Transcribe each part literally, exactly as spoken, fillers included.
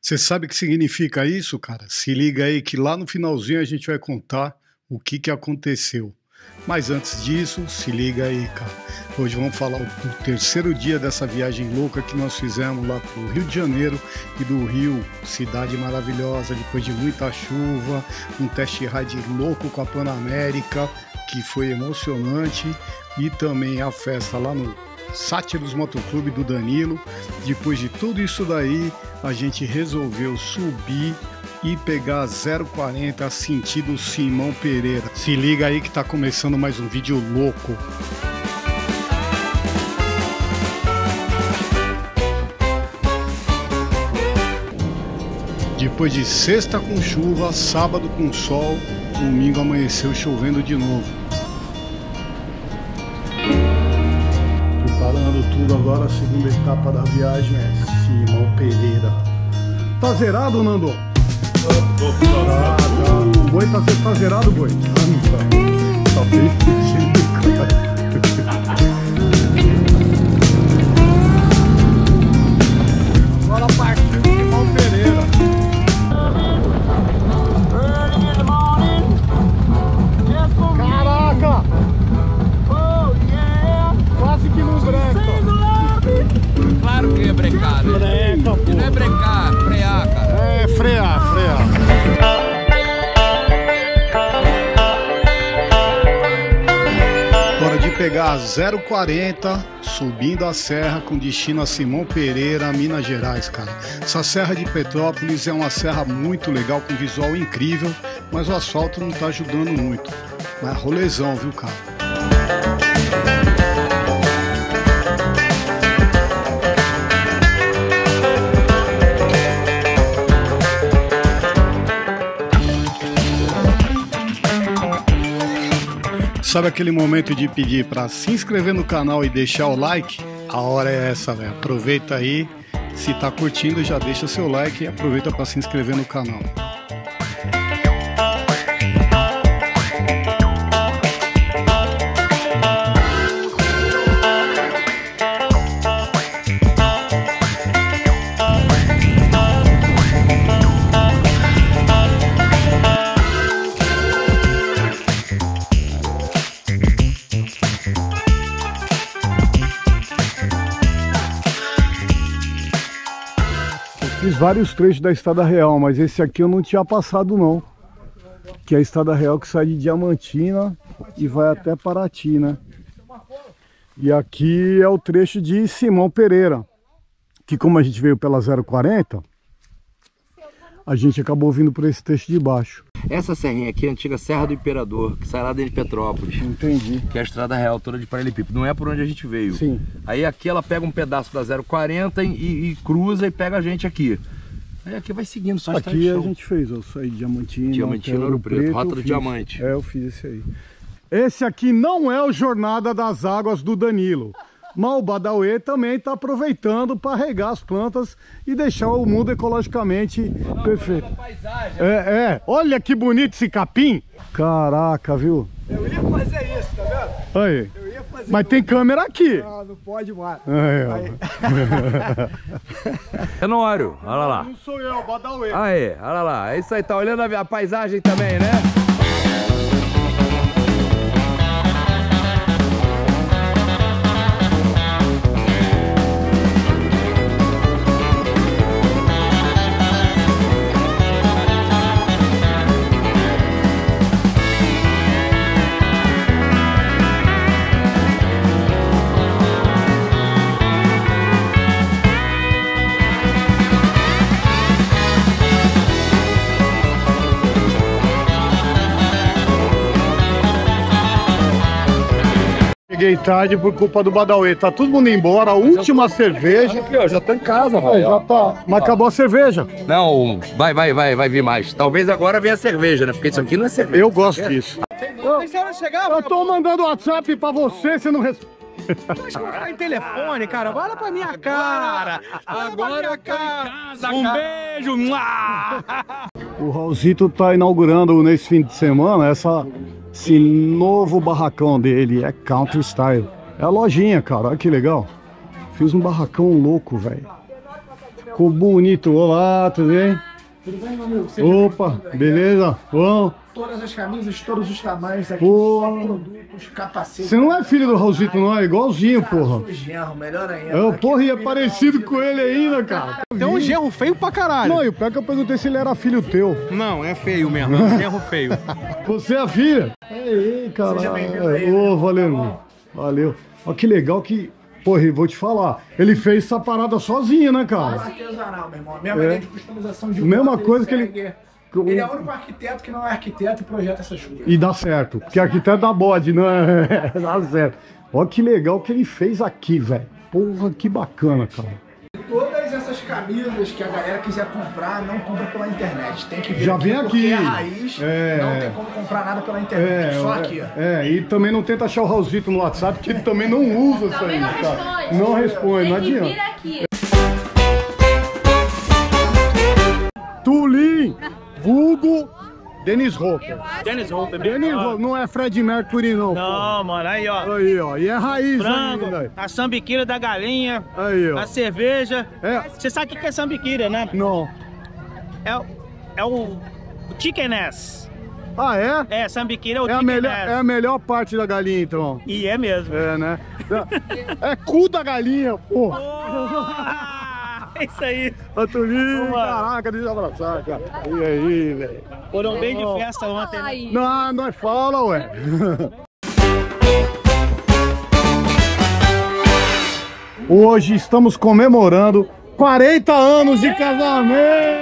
Você sabe o que significa isso, cara? Se liga aí que lá no finalzinho a gente vai contar o que que aconteceu. Mas antes disso, se liga aí, cara. Hoje vamos falar do terceiro dia dessa viagem louca que nós fizemos lá pro Rio de Janeiro e do Rio, cidade maravilhosa, depois de muita chuva, um test ride louco com a Panamérica, que foi emocionante, e também a festa lá no Sátiros Motoclube do Danilo. Depois de tudo isso daí, a gente resolveu subir e pegar zero quarenta sentido Simão Pereira. Se liga aí que tá começando mais um vídeo louco. Depois de sexta com chuva, sábado com sol, domingo amanheceu chovendo de novo. Preparando tudo agora, a segunda etapa da viagem é Simão Pereira. Tá zerado, Nando? Ah, tá. O boi tá, tá zerado, boi? Ah, não tá. Tá bem difícil, cara. Agora partiu Simão Pereira. Caraca! Quase que não breca. Claro que ia brecar, né? Breca, pô. Não é brecar, frear, cara. É, frear, frear. Hora de pegar a zero quarenta, subindo a serra com destino a Simão Pereira, Minas Gerais, cara. Essa serra de Petrópolis é uma serra muito legal, com visual incrível, mas o asfalto não tá ajudando muito. Mas rolezão, viu, cara? Sabe aquele momento de pedir para se inscrever no canal e deixar o like? A hora é essa, velho. Aproveita aí. Se tá curtindo, já deixa seu like e aproveita para se inscrever no canal. Fiz vários trechos da Estrada Real, mas esse aqui eu não tinha passado não. Que é a Estrada Real que sai de Diamantina e vai até Paraty, né? E aqui é o trecho de Simão Pereira, que como a gente veio pela zero quarenta, a gente acabou vindo por esse trecho de baixo. Essa serrinha aqui é a antiga Serra do Imperador, que sai lá dentro de Petrópolis. Entendi. Que é a Estrada Real toda de paralelepípedo. Não é por onde a gente veio. Sim. Aí aqui ela pega um pedaço da zero quarenta e, e cruza e pega a gente aqui. Aí aqui vai seguindo, só aqui a gente fez, eu saí de Diamantina, Diamantina, Ouro Preto, Rota do Diamante. É, eu fiz esse aí. Esse aqui não é o Jornada das Águas do Danilo. Mas o Badauê também está aproveitando para regar as plantas e deixar o mundo ecologicamente não, perfeito. Paisagem, é, é, olha que bonito esse capim. Caraca, viu? Eu ia fazer isso, tá vendo? Aí. Eu ia fazer. Mas tem câmera aqui. Não, não pode mais. Aí, é Honório, olha lá. Não sou eu, Badauê. Aí, olha lá. É isso aí, tá olhando a, a paisagem também, né? Cheguei tarde por culpa do Badauê. Tá todo mundo embora, a última cerveja. Aqui, ó, já tô em casa, Aí, já tá. Mas acabou a cerveja. Não, vai, vai, vai, vai vir mais. Talvez agora venha a cerveja, né? Porque isso aqui não é cerveja. Eu gosto disso. Eu, chegar, eu tô mandando WhatsApp pra você, você não responde. Acho que eu vou ficar em telefone, cara. Olha pra minha cara. Agora eu tô em casa, um cara. beijo. O Raulzito tá inaugurando nesse fim de semana essa, esse novo barracão dele. É Country Style. É a lojinha, cara. Olha que legal. Fiz um barracão louco, velho. Ficou bonito. Olá, tudo bem? Tudo bem, meu amigo? Opa, beleza? Bom. Todas as camisas, todos os tamanhos aqui, Pô. só produtos, capacete. Você não é filho do Raulzito, não? É igualzinho, porra. Sou genro, melhor ainda. Eu, porra, e é parecido com ele ainda, cara. Tem um genro feio pra caralho. Não, e o pior que eu perguntei se ele era filho teu. Não, é feio mesmo, é um genro feio. Você é a filha? Ei, caralho. Ô, valeu, irmão. Valeu. Olha que legal que... Porra, eu vou te falar. Ele fez essa parada sozinho, né, cara? Artesanal, meu irmão. Mesma É. ideia de customização de Mesma moda, coisa que ele- segue. Ele é o único arquiteto que não é arquiteto e projeta essas coisas. E dá certo. Porque arquiteto dá bode, não é? Dá certo. Olha que legal que ele fez aqui, velho. Porra, que bacana, cara. Todas essas camisas que a galera quiser comprar, não compra pela internet. Tem que vir Já aqui, vem porque aqui. é a raiz, É. não tem como comprar nada pela internet, só aqui, ó. É, e também não tenta achar o Raulzito no WhatsApp, que ele também não usa isso aí, Também não cara. responde. Não responde, não Tem que vir adianta. aqui. Tulin, vulgo, Dennis Hopper. Dennis Hopper, Dennis Hopper, não é Fred Mercury, não. Não, mano, aí ó. Pô. Aí, ó, e é raiz Frango, ainda. a sambiquira da galinha, Aí, ó. a cerveja. É. Você sabe o que que é sambiquira, né? Não. É, o- é o, o chicken ass. Ah, é? É, sambiquira é o É a, chicken melhor, ass. é a melhor parte da galinha, então. E é mesmo. É, né? É cu da galinha, porra. Porra! É isso aí. Ô, Tulinho, Boa. caraca, deixa eu abraçar, cara. E aí, velho? Foram bem de festa ontem, né? Ai. Não, nós fala, ué. Hoje estamos comemorando quarenta anos de casamento!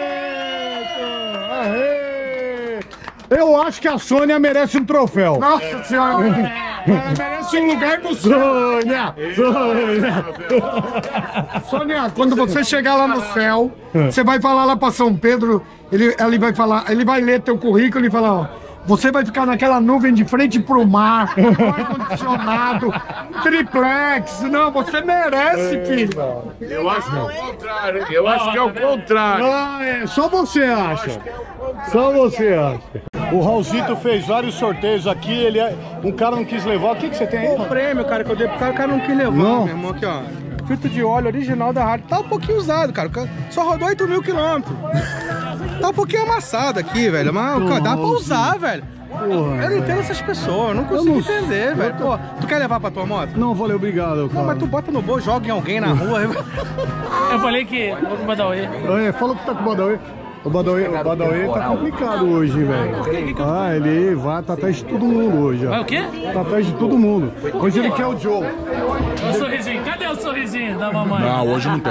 Aê! Eu acho que a Sônia merece um troféu. Nossa senhora, merece um lugar no Sônia! Sônia! Sônia, quando você chegar lá no céu, você vai falar lá pra São Pedro, ele, ele vai falar, ele vai ler teu currículo e falar, ó, você vai ficar naquela nuvem de frente pro mar, com ar-condicionado, triplex. Não, você merece, filho. Eu acho que é o contrário. Eu acho que é o contrário. Ah, é, só você acha. Só você acha. O Raulzito fez vários sorteios aqui, ele é... um cara não quis levar. O que, que você tem aí? O prêmio, cara, que eu dei pro cara, o cara não quis levar, Não. meu irmão, aqui, ó. Filtro de óleo original da rádio. Tá um pouquinho usado, cara. Só rodou oito mil quilômetros. Tá um pouquinho amassado aqui, velho. Mas, cara, dá pra usar, velho. Porra, Eu não entendo essas pessoas, eu não consigo não- entender, velho. Pô, tu quer levar pra tua moto? Não, valeu, obrigado, cara. Não, mas tu bota no bolso, joga em alguém na rua. Eu falei que vou mandar o erro. É, fala que tá com o Badawi. O Badawi, o Badawi tá complicado hoje, velho. Ah, ele vai, tá atrás de todo mundo hoje, ó. Vai o quê? Tá atrás de todo mundo. Hoje ele quer o Joe. O sorrisinho. Cadê o sorrisinho da mamãe? Não, hoje não tem.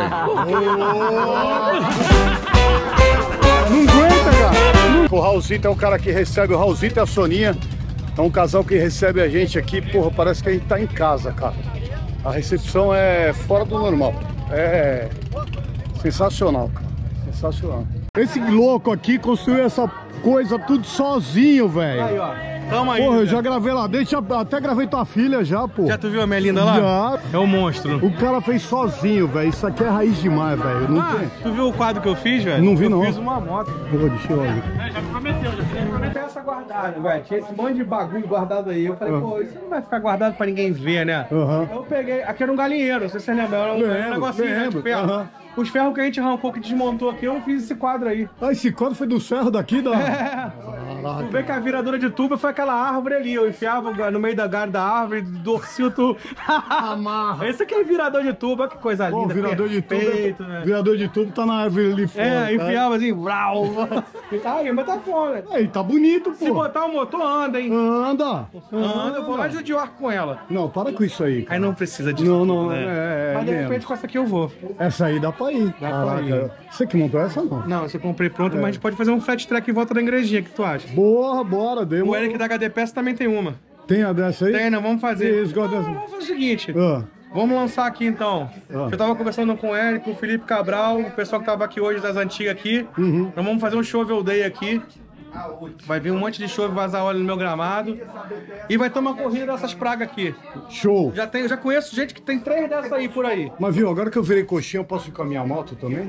Não aguenta, cara. O Raulzito é o cara que recebe, o Raulzito e a Soninha. É um casal que recebe a gente aqui, porra, parece que a gente tá em casa, cara. A recepção é fora do normal. É sensacional, cara. Sensacional. Esse louco aqui construiu essa coisa tudo sozinho, velho. Aí, ó. Tamo aí. Porra, eu velho. já gravei lá dentro, já- até gravei tua filha já, pô. Já tu viu a minha linda lá? Já. É o monstro. O cara fez sozinho, velho. Isso aqui é raiz demais, velho. Não Ah, tem. tu viu o quadro que eu fiz, velho? Não vi, eu não. fiz uma moto. Pô, deixa eu olhar. Já prometeu, já prometeu. Peça guardada, velho. Tinha esse monte de bagulho guardado aí. Eu falei, pô, isso não vai ficar guardado pra ninguém ver, né? Aham. Eu peguei. Aqui era um galinheiro, não sei se você lembra. Era um, Lembro, era um negocinho né, lembro, de ferro. aham. Os ferros que a gente arrancou, que desmontou aqui, eu fiz esse quadro aí. Ah, esse quadro foi do ferro daqui, da. É. Tu vê que a viradora de tubo foi aquela árvore ali. Eu enfiava no meio da galho da árvore, torcia o tubo. Amarra. Esse aqui é virador de tubo, olha que coisa Pô, linda. virador de tubo. perfeito, é- né? Virador de tubo tá na árvore ali fora. É, tá? enfiava assim, vrau. Aí, mas tá fora. Aí, tá bonito, Se pô. botar o motor, anda, hein? Anda. Anda, eu vou lá de Dior com ela. Não, para com isso aí. Aí não precisa disso. Não, não, né? é, é, Mas de mesmo. repente com essa aqui eu vou. Essa aí dá pra ir. Dá pra Caraca, ir. Você que montou essa, não? Não, essa eu comprei pronta, mas a gente pode fazer um flat track em volta da igrejinha, o que tu acha? Bora, bora. Dei O uma... Eric da H D P S também tem uma. Tem a dessa aí? Tem, não, vamos fazer. Isso, gosta Não, dessa. vamos fazer o seguinte. Ah, Vamos lançar aqui então. Ah. Eu tava conversando com o Eric, o Felipe Cabral, o pessoal que tava aqui hoje das antigas aqui. Uhum. Nós vamos fazer um shovel day aqui. Vai vir um monte de chove vazar óleo no meu gramado. E vai ter uma corrida dessas pragas aqui. Show. Já, tem, já conheço gente que tem três dessas aí por aí. Mas viu, agora que eu virei coxinha, eu posso ir com a minha moto também?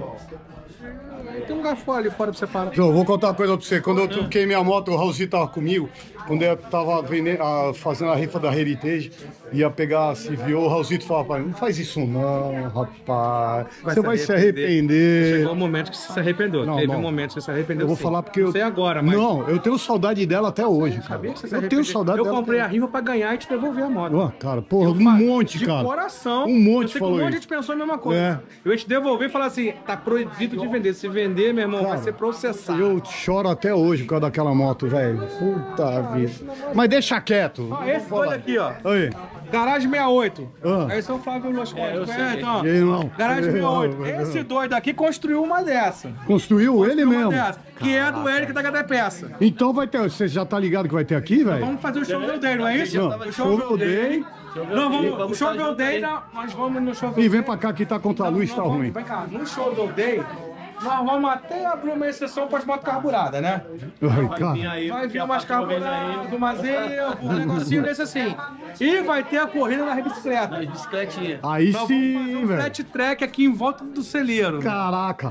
Tem um lugar fora ali fora pra você parar. Eu vou contar uma coisa pra você. Quando eu troquei minha moto, o Raulzinho tava comigo. Quando eu tava vendendo, a, fazendo a rifa da Heritage, ia pegar a C V O, o Raulzito falava pra mim, não faz isso não, rapaz. Vai você vai se arrepender. Chegou um momento que você se arrependeu. Não, Teve não. um momento que você se arrependeu. Eu vou sim. falar porque eu... Não sei agora, mas... Não, eu tenho saudade dela até hoje, cara. Sabia que você se eu tenho arrependeu? saudade Eu dela. comprei a rifa pra ganhar e te devolver a moto. Ah, cara, porra, um Eu, monte, de cara. De coração. Um monte eu sei falou que um monte de isso. gente pensou a mesma coisa. É. Eu ia te devolver e falar assim, tá proibido de vender. Se vender, meu irmão, Cara, vai ser processado. Eu choro até hoje por causa daquela moto, velho. Puta vida. Mas deixa quieto. Ó, esse doido aqui, ó. Oi. Garagem sessenta e oito. Ah. Esse é o Flávio Losconi. É, então, ó. E aí, irmão? Garagem sessenta e oito. Não, Esse doido aqui construiu uma dessa. Construiu ele Uma mesmo. dessa, que é do Eric da H D Peça. Então vai ter. Você já tá ligado que vai ter aqui, velho? Vamos fazer o show dele, não é isso? Não, O show show day. dele. Não, vamos, o show day, nós vamos no show E day. vem pra cá que tá contra a luz, tá Não, ruim. Vem cá, no show day, nós vamos até abrir uma exceção para as motos carburadas, né? Ai, cara. Vai vir umas carburadas, umas ervas, um negocinho desse assim. E vai ter a corrida na bicicleta. Bicicletinha. Aí Nós vamos fazer sim, um velho. flat track aqui em volta do celeiro. Caraca.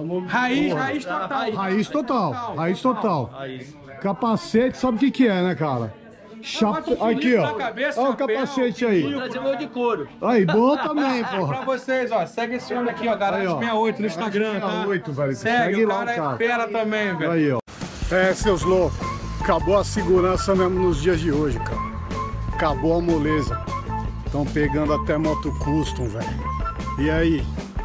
Raiz, raiz total. Raiz total. Raiz total. Capacete, sabe o que que é, né, cara? Chapa... Bota um Aqui, filhinho ó. na cabeça, Olha o chapéu, capacete aí. Trazer meu de couro. Aí, bom também, Pra porra. vocês, ó, segue esse homem aqui, ó, Garagem Aí, ó. sessenta e oito no Instagram, tá? sessenta e oito, velho. Segue, Segue o lá, cara cara. é fera também, velho. Aí, ó. É, seus loucos. Acabou a segurança mesmo nos dias de hoje, cara. Acabou a moleza. Estão pegando até moto custom, velho. E aí?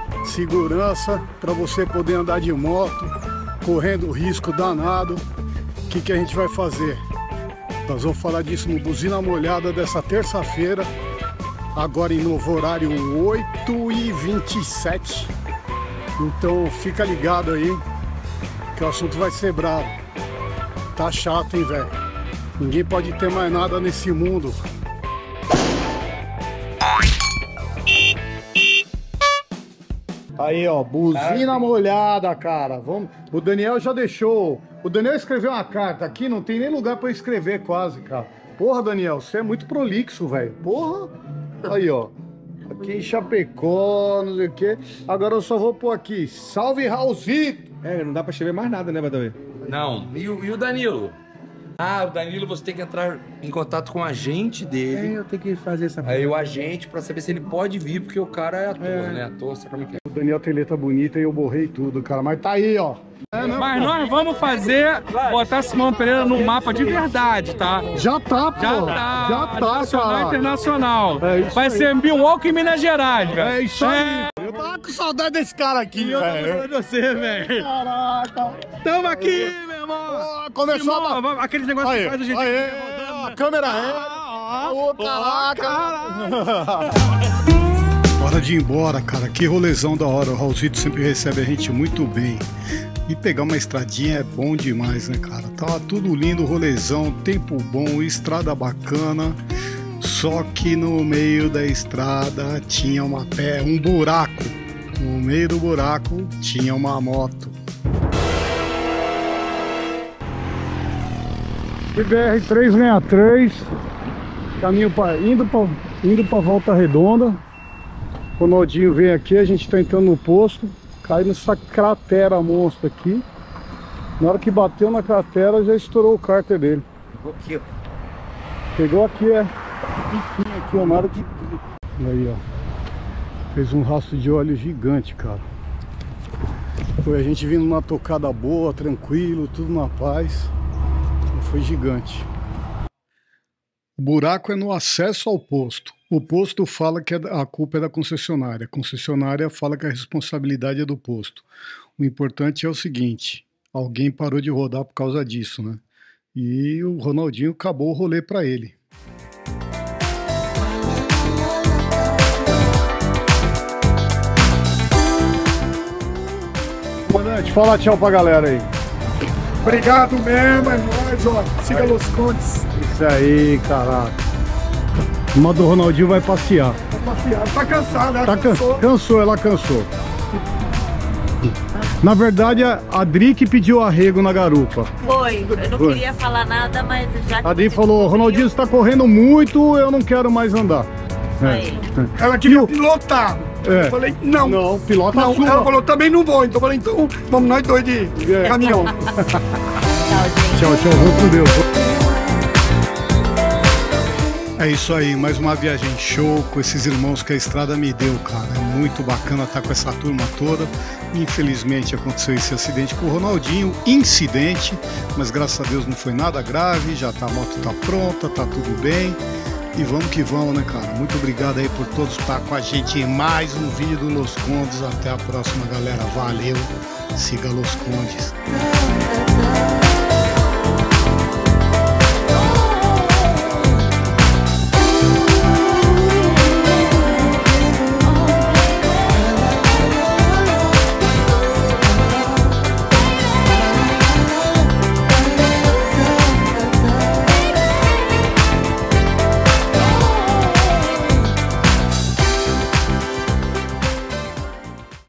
Segurança pra você poder andar de moto, correndo risco danado. O que que a gente vai fazer? Nós vamos falar disso no Buzina Molhada dessa terça-feira. Agora em novo horário, oito e vinte e sete. Então fica ligado aí, que o assunto vai ser bravo. Tá chato, hein, velho? Ninguém pode ter mais nada nesse mundo. Aí, ó, buzina molhada, cara. Vamos... O Daniel já deixou. O Daniel escreveu uma carta aqui, não tem nem lugar pra eu escrever quase, cara. Porra, Daniel, você é muito prolixo, velho. Porra. Aí, ó. Aqui em Chapecó, não sei o quê. Agora eu só vou pôr aqui. Salve, Raulzito! É, não dá pra escrever mais nada, né, Badawi? Não. E o, e o Danilo? Ah, o Danilo você tem que entrar em contato com o agente É, dele. eu tenho que fazer essa... Aí o agente pra saber se ele pode vir, porque o cara é ator, É. né? Ator, sabe como é que é? O Daniel tem letra bonita e eu borrei tudo, cara. Mas tá aí, ó. É, né, Mas pô? nós vamos fazer, botar Simão Pereira no mapa de verdade, tá? Já tá, pô. Já tá. Já tá, Nacional e cara. internacional. É isso Vai aí. ser Milwaukee e Minas Gerais, velho. É isso aí. Eu tava com saudade desse cara aqui, Eu tô velho. gostando de você, velho. Caraca. Tamo aqui, meu irmão. Ó, começou Simão, a... vamos- aqueles negócios Aí, que faz a gente... aí, a câmera é... Ô, caraca. Hora de ir embora, cara. Que rolezão da hora. O Raulzito sempre recebe a gente muito bem. E pegar uma estradinha é bom demais, né, cara? Tava tudo lindo, rolezão, tempo bom, estrada bacana. Só que no meio da estrada tinha uma pé, um buraco. No meio do buraco tinha uma moto. B R trezentos e sessenta e três, caminho para indo para indo para Volta Redonda. O Ronaldinho vem aqui, a gente tá entrando no posto, cai nessa cratera monstra aqui. Na hora que bateu na cratera já estourou o cárter dele. Aqui, ó. Pegou aqui, é. Piquinho aqui, ó, na hora de... E aí, ó. Fez um rastro de óleo gigante, cara. Foi a gente vindo numa tocada boa, tranquilo, tudo na paz. Foi gigante. O buraco é no acesso ao posto. O posto fala que a culpa é da concessionária. A concessionária fala que a responsabilidade é do posto. O importante é o seguinte: alguém parou de rodar por causa disso, né? E o Ronaldinho acabou o rolê para ele. Comandante, fala tchau pra galera aí. Obrigado mesmo, é nóis, ó. Siga Los Condes. Isso aí, caraca. Uma do Ronaldinho vai passear. Tá passeando, tá cansado, né? Tá can... Cansou. Cansou, ela cansou. Na verdade, a Adri que pediu arrego na garupa. Foi, eu não Foi. queria falar nada, mas já que A Adri você falou, descobriu, Ronaldinho, você tá correndo muito, eu não quero mais andar. Aí. Ela queria pilotar. É. Eu falei, não. Não, pilota Não, sua. ela falou, também não vou. Então eu falei, então vamos nós dois de É. caminhão. Tchau, gente. Tchau, tchau, vou com Deus. É isso aí, mais uma viagem show com esses irmãos que a estrada me deu, cara. É muito bacana estar com essa turma toda. Infelizmente aconteceu esse acidente com o Ronaldinho, incidente, mas graças a Deus não foi nada grave, já tá, a moto tá pronta, tá tudo bem. E vamos que vamos, né, cara? Muito obrigado aí por todos estar com a gente em mais um vídeo do Los Condes. Até a próxima, galera. Valeu. Siga Los Condes.